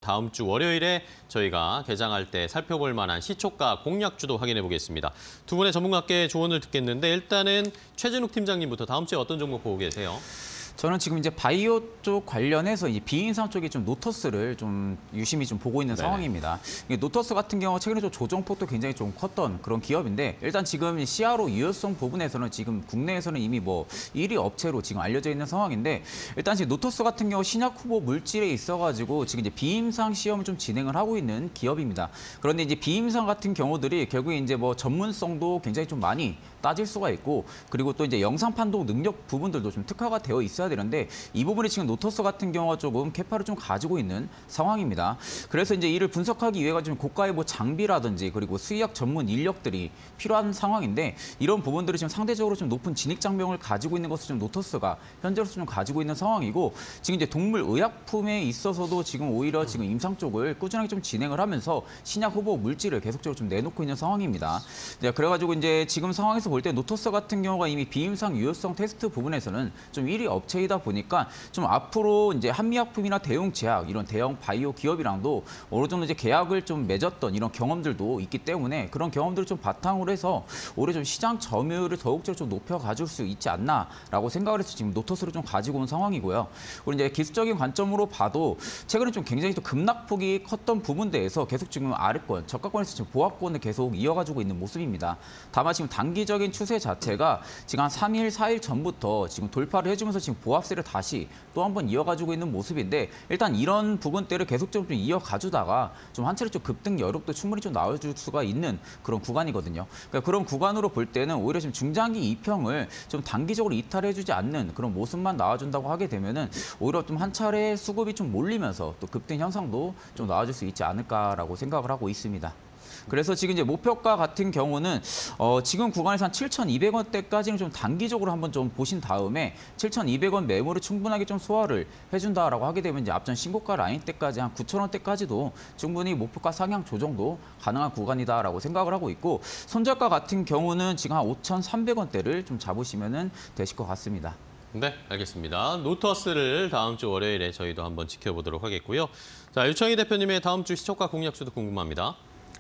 다음 주 월요일에 저희가 개장할 때 살펴볼 만한 시초가 공략주도 확인해 보겠습니다. 두 분의 전문가께 조언을 듣겠는데 일단은 최진욱 팀장님부터 다음 주에 어떤 종목 보고 계세요? 저는 지금 이제 바이오 쪽 관련해서 이 비인상 쪽에 좀 노터스를 좀 유심히 좀 보고 있는 상황입니다. 노터스 같은 경우 최근에 좀 조정폭도 굉장히 좀 컸던 그런 기업인데 일단 지금 CRO 유효성 부분에서는 지금 국내에서는 이미 뭐 1위 업체로 지금 알려져 있는 상황인데 일단 지금 노터스 같은 경우 신약 후보 물질에 있어가지고 지금 이제 비임상 시험을 좀 진행을 하고 있는 기업입니다. 그런데 이제 비임상 같은 경우들이 결국에 이제 뭐 전문성도 굉장히 좀 많이 따질 수가 있고 그리고 또 이제 영상 판독 능력 부분들도 좀 특화가 되어 있어야 되는데 이 부분이 지금 노터스 같은 경우가 조금 캐파를 좀 가지고 있는 상황입니다. 그래서 이제 이를 분석하기 위해가 좀 고가의 뭐 장비라든지 그리고 수의학 전문 인력들이 필요한 상황인데 이런 부분들이 지금 상대적으로 좀 높은 진입 장벽을 가지고 있는 것을 좀 노터스가 현재로서 좀 가지고 있는 상황이고 지금 이제 동물 의약품에 있어서도 지금 오히려 지금 임상 쪽을 꾸준하게 좀 진행을 하면서 신약 후보 물질을 계속적으로 좀 내놓고 있는 상황입니다. 그래가지고 이제 지금 상황에서 볼 때 노터스 같은 경우가 이미 비임상 유효성 테스트 부분에서는 좀 1위 업체이다 보니까 좀 앞으로 이제 한미약품이나 대웅 제약 이런 대형 바이오 기업이랑도 어느 정도 이제 계약을 좀 맺었던 이런 경험들도 있기 때문에 그런 경험들을 좀 바탕으로 해서 올해 좀 시장 점유율을 더욱더 좀 높여 가줄 수 있지 않나라고 생각을 해서 지금 노터스를 좀 가지고 온 상황이고요. 그리고 이제 기술적인 관점으로 봐도 최근에 좀 굉장히 또 급락폭이 컸던 부분대에서 계속 지금 아래권, 저가권에서 지금 보합권을 계속 이어가지고 있는 모습입니다. 다만 지금 단기적인 추세 자체가 지금 한 3일, 4일 전부터 지금 돌파를 해주면서 지금 보합세를 다시 또 한 번 이어가지고 있는 모습인데 일단 이런 부분대를 계속적으로 좀 이어가주다가 좀 한 차례 좀 급등 여력도 충분히 좀 나와줄 수가 있는 그런 구간이거든요. 그러니까 그런 구간으로 볼 때는 오히려 지금 중장기 이평을 좀 단기적으로 이탈해주지 않는 그런 모습만 나와준다고 하게 되면은 오히려 좀 한 차례 수급이 좀 몰리면서 또 급등 현상도 좀 나와줄 수 있지 않을까라고 생각을 하고 있습니다. 그래서 지금 이제 목표가 같은 경우는 지금 구간에서 한 7,200원대까지는 좀 단기적으로 한번 좀 보신 다음에 7,200원 매물을 충분하게 좀 소화를 해준다라고 하게 되면 이제 앞전 신고가 라인 때까지 한 9,000원대까지도 충분히 목표가 상향 조정도 가능한 구간이다라고 생각을 하고 있고 손절가 같은 경우는 지금 한 5,300원대를 좀 잡으시면은 되실 것 같습니다. 네, 알겠습니다. 노터스를 다음 주 월요일에 저희도 한번 지켜보도록 하겠고요. 자, 유청희 대표님의 다음 주 시초가 공략주도 궁금합니다.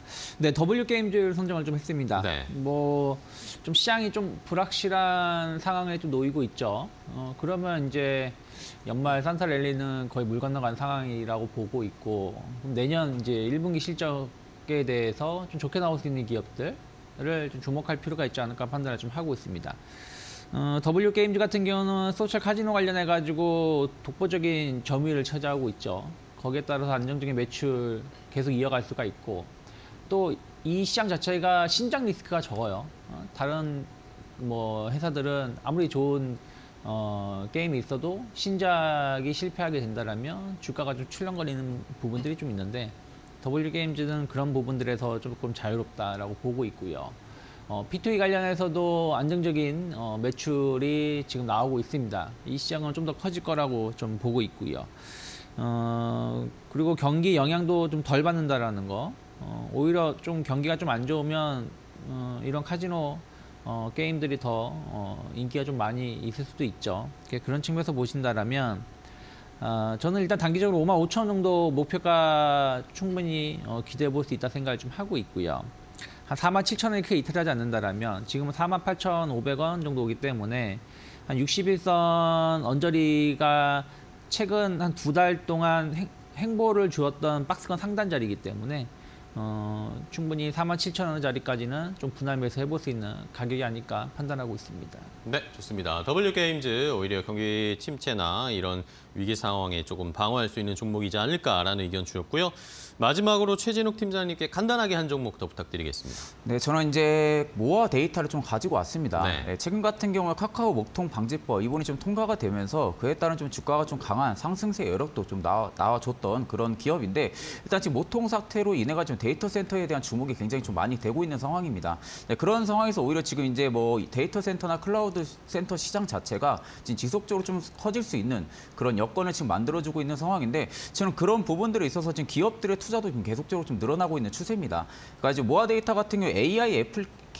네, W게임즈를 선정을 좀 했습니다. 네. 뭐 좀 시장이 좀 불확실한 상황에 좀 놓이고 있죠. 그러면 이제 연말 산타 랠리는 거의 물 건너간 상황이라고 보고 있고 내년 이제 1분기 실적에 대해서 좀 좋게 나올 수 있는 기업들을 좀 주목할 필요가 있지 않을까 판단을 좀 하고 있습니다. W게임즈 같은 경우는 소셜 카지노 관련해 가지고 독보적인 점유율을 차지하고 있죠. 거기에 따라서 안정적인 매출 계속 이어갈 수가 있고 또 이 시장 자체가 신작 리스크가 적어요. 다른 뭐 회사들은 아무리 좋은 게임이 있어도 신작이 실패하게 된다면 주가가 좀 출렁거리는 부분들이 좀 있는데 W게임즈는 그런 부분들에서 조금 자유롭다라고 보고 있고요. P2E 관련해서도 안정적인 매출이 지금 나오고 있습니다. 이 시장은 좀 더 커질 거라고 좀 보고 있고요. 그리고 경기 영향도 좀 덜 받는다라는 거. 오히려 좀 경기가 좀 안 좋으면 이런 카지노 게임들이 더 인기가 좀 많이 있을 수도 있죠. 그런 측면에서 보신다라면 저는 일단 단기적으로 55,000원 정도 목표가 충분히 기대해 볼 수 있다 생각을 좀 하고 있고요. 한 47,000원이 크게 이탈하지 않는다라면 지금은 48,500원 정도 오기 때문에 한 61선 언저리가 최근 한 2달 동안 행보를 주었던 박스권 상단 자리이기 때문에 충분히 47,000원 자리까지는 좀 분할 매수해 볼 수 있는 가격이 아닐까 판단하고 있습니다. 네, 좋습니다. W게임즈 오히려 경기 침체나 이런 위기 상황에 조금 방어할 수 있는 종목이지 않을까라는 의견 주셨고요. 마지막으로 최진욱 팀장님께 간단하게 한 종목 더 부탁드리겠습니다. 네, 저는 이제 모아 데이터를 좀 가지고 왔습니다. 네. 최근 같은 경우 카카오 먹통 방지법 이번이 좀 통과가 되면서 그에 따른 좀 주가가 좀 강한 상승세 여력도 좀 나와줬던 그런 기업인데 일단 지금 모통 사태로 인해 가지고 데이터 센터에 대한 주목이 굉장히 좀 많이 되고 있는 상황입니다. 네, 그런 상황에서 오히려 지금 이제 뭐 데이터 센터나 클라우드 센터 시장 자체가 지금 지속적으로 좀 커질 수 있는 그런 여건을 지금 만들어주고 있는 상황인데 저는 그런 부분들에 있어서 지금 기업들의 투자도 지금 계속적으로 좀 늘어나고 있는 추세입니다. 그러니까 지금 모아 데이터 같은 경우 AI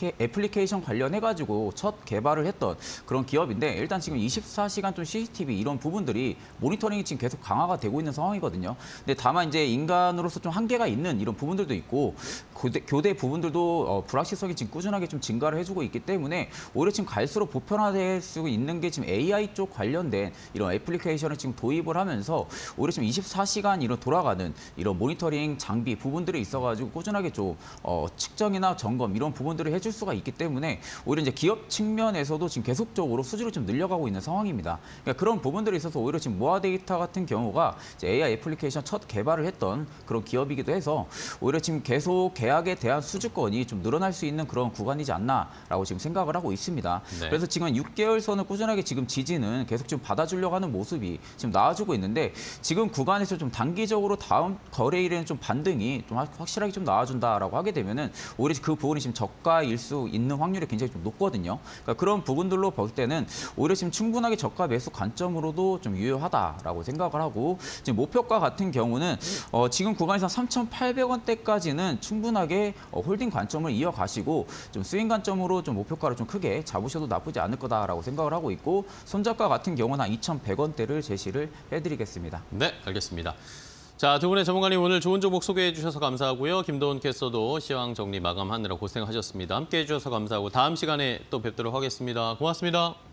애플리케이션 관련해가지고 첫 개발을 했던 그런 기업인데 일단 지금 24시간 좀 CCTV 이런 부분들이 모니터링이 지금 계속 강화가 되고 있는 상황이거든요. 근데 다만 이제 인간으로서 좀 한계가 있는 이런 부분들도 있고 교대 부분들도 불확실성이 지금 꾸준하게 좀 증가를 해주고 있기 때문에 오히려 지금 갈수록 보편화될 수 있는 게 지금 AI 쪽 관련된 이런 애플리케이션을 지금 도입을 하면서 오히려 지금 24시간 이런 돌아가는 이런 모니터링 장비 부분들이 있어가지고 꾸준하게 좀 측정이나 점검 이런 부분들을 해줄 수가 있기 때문에 오히려 이제 기업 측면에서도 지금 계속적으로 수주를 좀 늘려가고 있는 상황입니다. 그러니까 그런 부분들이 있어서 오히려 지금 모아데이터 같은 경우가 이제 AI 애플리케이션 첫 개발을 했던 그런 기업이기도 해서 오히려 지금 계속 계약에 대한 수주권이 좀 늘어날 수 있는 그런 구간이지 않나라고 지금 생각을 하고 있습니다. 네. 그래서 지금 6개월 선을 꾸준하게 지금 지지는 계속 좀 받아주려고 하는 모습이 지금 나와주고 있는데 지금 구간에서 좀 단기적으로 다음 거래일에는 좀 반등이 좀 확실하게 좀 나와준다라고 하게 되면은 오히려 그 부분이 지금 저가일 수 있는 확률이 굉장히 좀 높거든요. 그러니까 그런 부분들로 볼 때는 오히려 지금 충분하게 저가 매수 관점으로도 좀 유효하다라고 생각을 하고 지금 목표가 같은 경우는 지금 구간에서 3,800원대까지는 충분하게 홀딩 관점을 이어가시고 좀 스윙 관점으로 좀 목표가를 좀 크게 잡으셔도 나쁘지 않을 거다라고 생각을 하고 있고 손절가 같은 경우는 2,100원대를 제시를 해드리겠습니다. 네, 알겠습니다. 자, 두 분의 전문가님 오늘 좋은 종목 소개해 주셔서 감사하고요. 김도훈 캐스터도 시황 정리 마감하느라 고생하셨습니다. 함께해 주셔서 감사하고 다음 시간에 또 뵙도록 하겠습니다. 고맙습니다.